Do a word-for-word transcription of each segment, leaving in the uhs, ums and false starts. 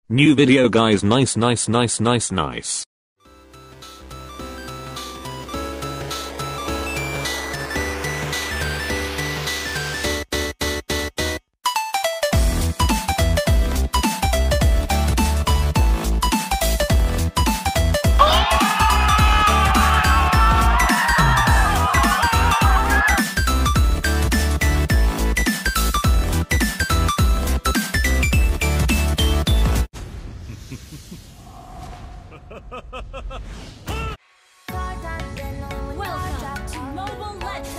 New video guys, nice nice nice nice nice. Welcome to Mobile Legends!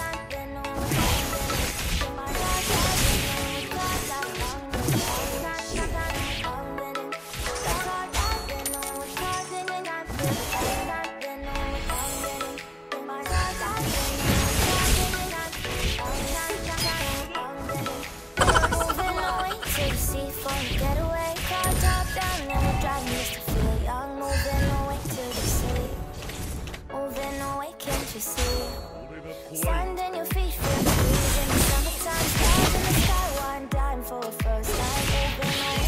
You see, sand in your feet, feel the breeze in the summertime, stars in the sky, one dime for a first time. Open my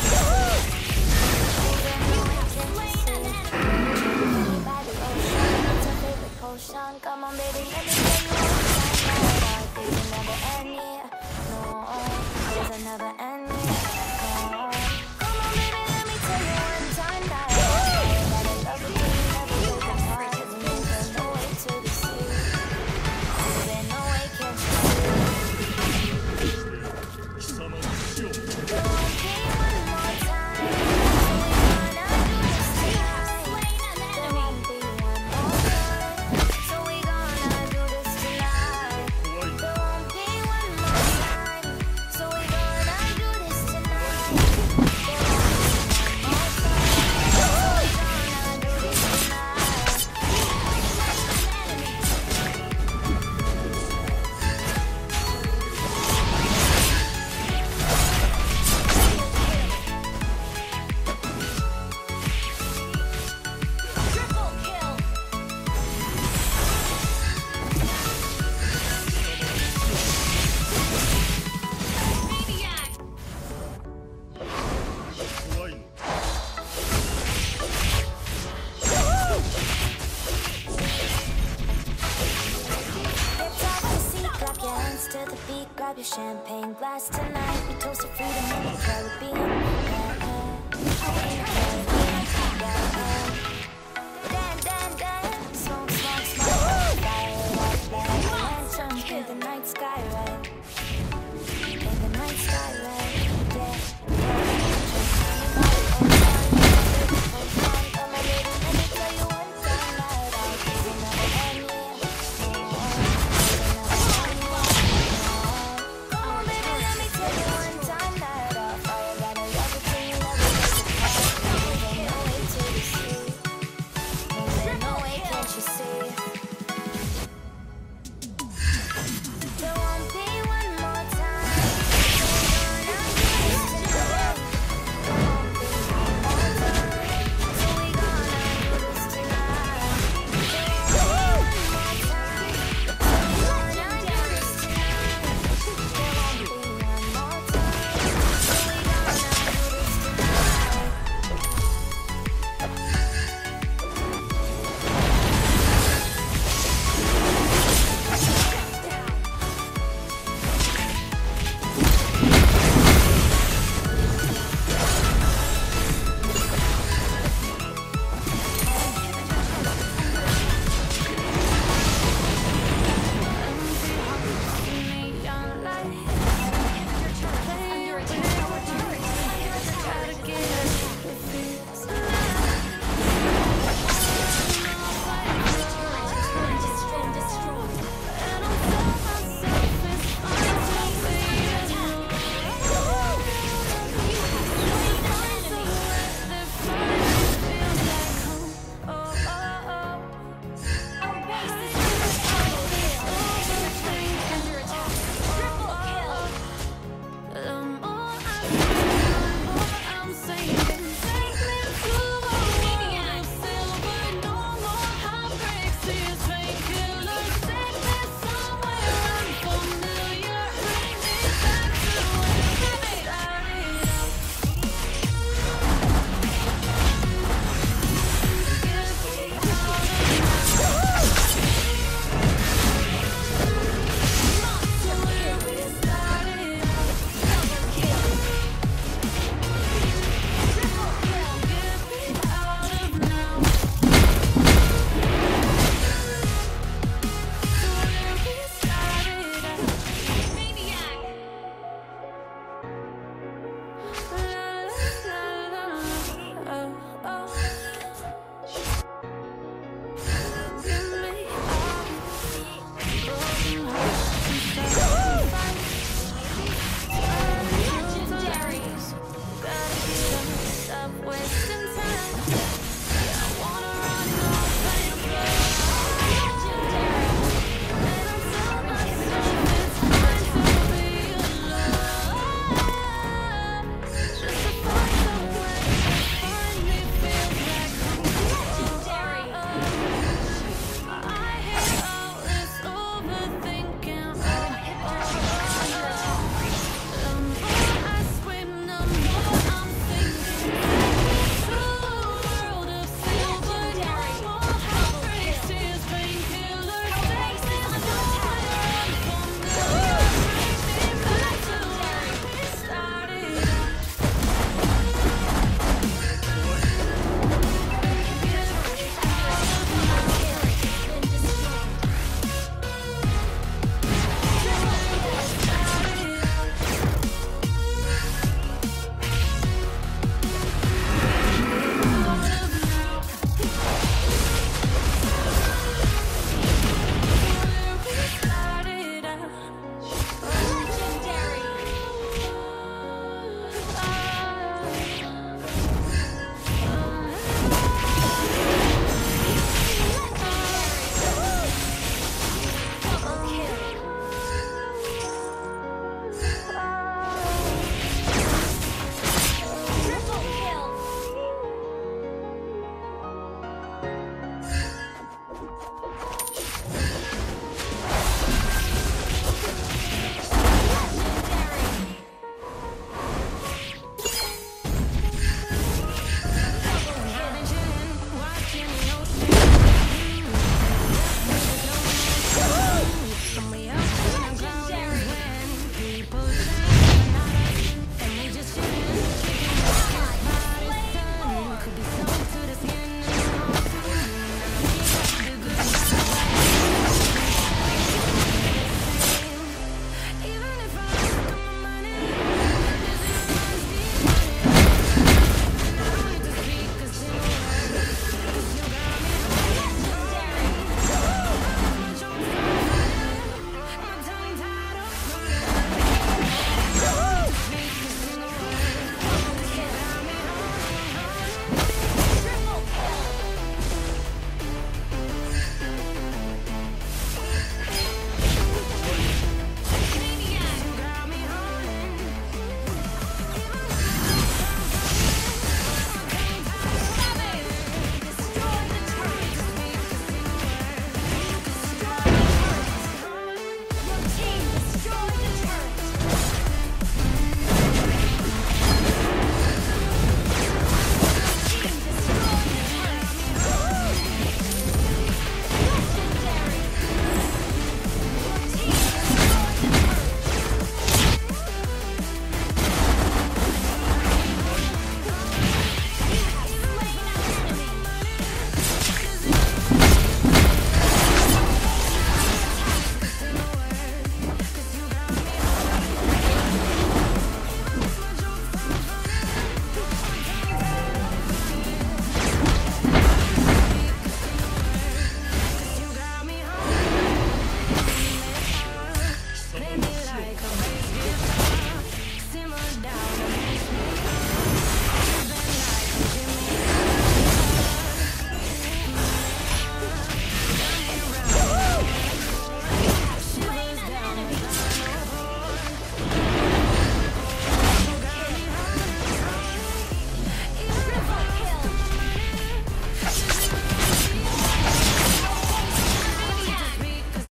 by the ocean, it's your favorite potion. Come on, baby, let me tell you one time. There's never end here, no, there's never end here, no. Come on, baby, let me tell you one time that I love you, never take a part of me, there's no way to the sea. Moving away, can't you see? Don't be one more time, so we gonna do this tonight. There won't be one more time, so we gonna do this tonight. There won't be one more time, so we gonna do this tonight. There won't be one more time, so we gonna do this tonight. Triple kill! Maniac! Get off the seat, clap your hands to the beat, grab your champagne glass tonight. We toast to freedom in the Caribbean.